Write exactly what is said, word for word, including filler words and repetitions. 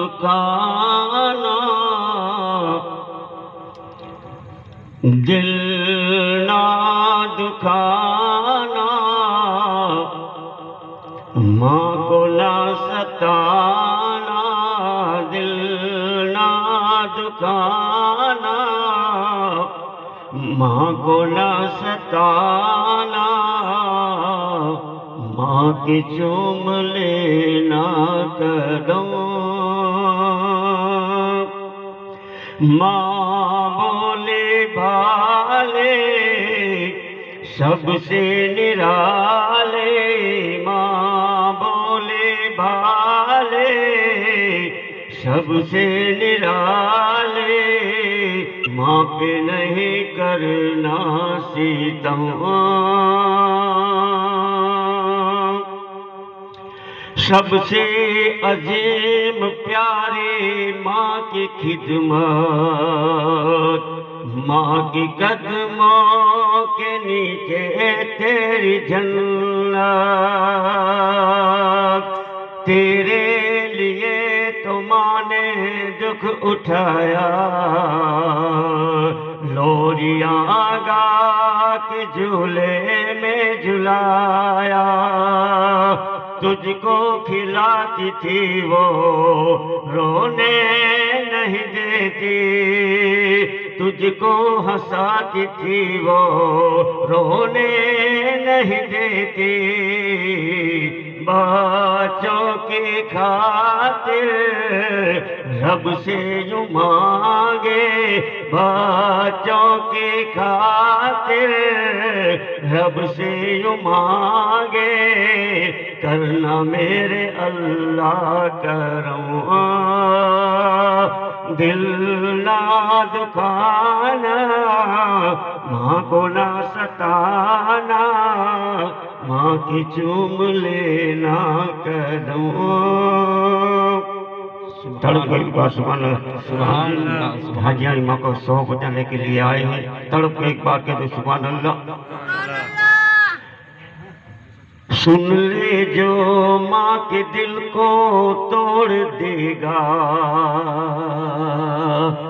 दुखाना, दिल ना दुखाना, माँ को ना सताना, दिल ना दुखाना, माँ को ना सताना, माँ के चूम लेना कदम। माँ बोले भाले सबसे निराले, माँ बोले भाले सबसे निराले, माँ पे नहीं करना सितम। सबसे अजीम प्यारी माँ की खिदमत, माँ की कदमों के नीचे तेरी जन्नत। तेरे लिए तो माँ ने दुख उठाया, लोरियां गा के झूले में झुलाया। तुझको खिलाती थी वो रोने नहीं देती, तुझको हंसाती थी वो रोने नहीं देती। बच्चों की खातिर रब से यूं मांगे, बच्चों की खातिर रब से यूं मांगे, करना मेरे अल्लाह करम। दिल ना दुखाना, माँ को ना सताना, माँ की चूम लेना कदम। तड़प एक बार सुभान अल्लाह। हाजियाँ माँ को सौ बजाने के लिए आए हैं, तड़प एक बार के तो सुभान अल्लाह। सुन ले जो माँ के दिल को तोड़ देगा,